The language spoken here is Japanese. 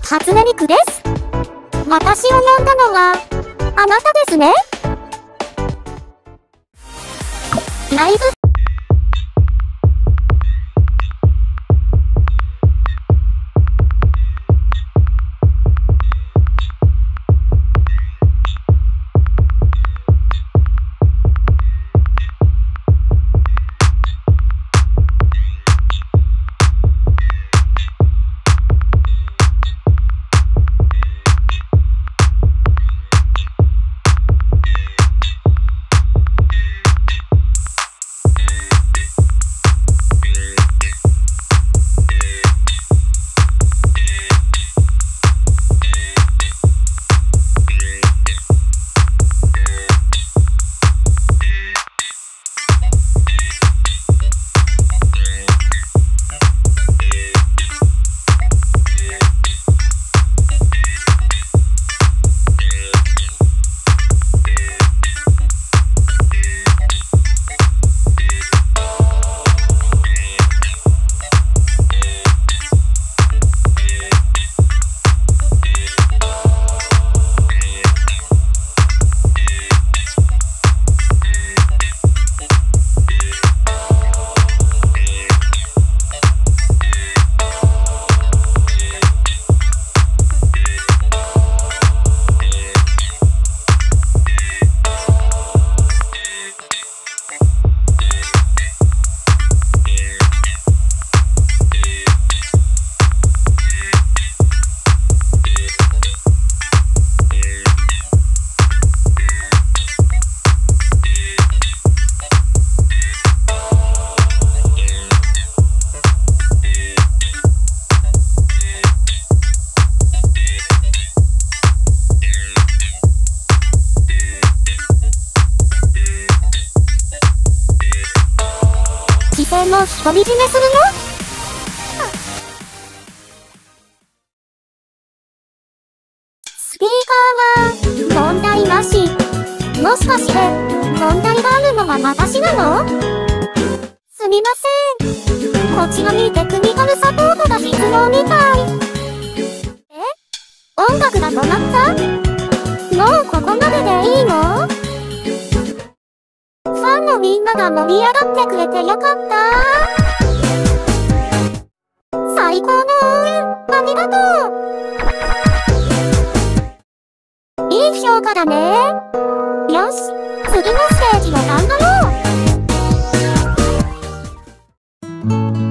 初音ミクです。私を呼んだのは、あなたですね。ライブも独り占めするの？スピーカーは問題なし。もしかして問題があるのは私なの？すみません。こちらにテクニカルサポートが必要みたい。音楽が止まった？もうここまででいいの？ファンのみんなが盛り上がってくれてよかった。最高の応援ありがとう。いい評価だね。よし、次のステージを頑張ろう。